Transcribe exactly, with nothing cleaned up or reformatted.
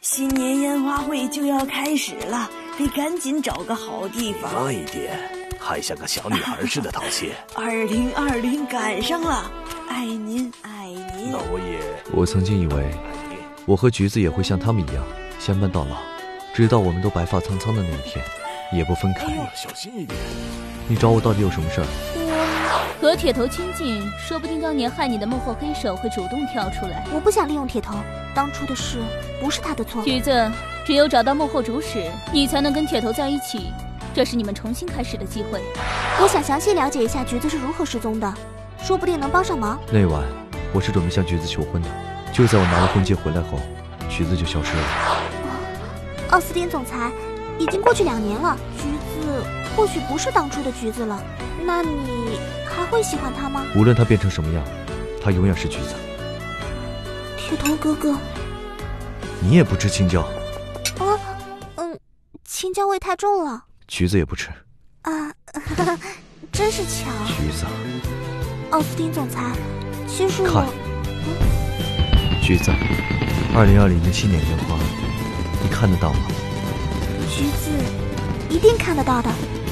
新年烟花会就要开始了，得赶紧找个好地方。 慢一点，还像个小女孩似的淘气。 二零二零赶上了，爱您爱您。 那我也…… 我曾经以为，我和橘子也会像他们一样相伴到老，直到我们都白发苍苍的那一天，也不分开。 哎呀，小心一点！ 你找我到底有什么事儿？ 和铁头亲近，说不定当年害你的幕后黑手会主动跳出来。 我不想利用铁头，当初的事不是他的错。 橘子，只有找到幕后主使，你才能跟铁头在一起，这是你们重新开始的机会。 我想详细了解一下橘子是如何失踪的，说不定能帮上忙。 那晚我是准备向橘子求婚的，就在我拿了婚戒回来后，橘子就消失了。 奥斯汀总裁，已经过去两年了，橘子或许不是当初的橘子了，那你还会喜欢他吗？ 无论他变成什么样，他永远是橘子。 铁头哥哥， 你也不吃青椒？ 啊，嗯，青椒味太重了。 橘子也不吃啊，呵呵，真是巧。 橘子， 奥斯汀总裁，其实看， 我， 嗯、橘子，二零二零的新年烟花，你看得到吗？ 橘子，一定看得到的。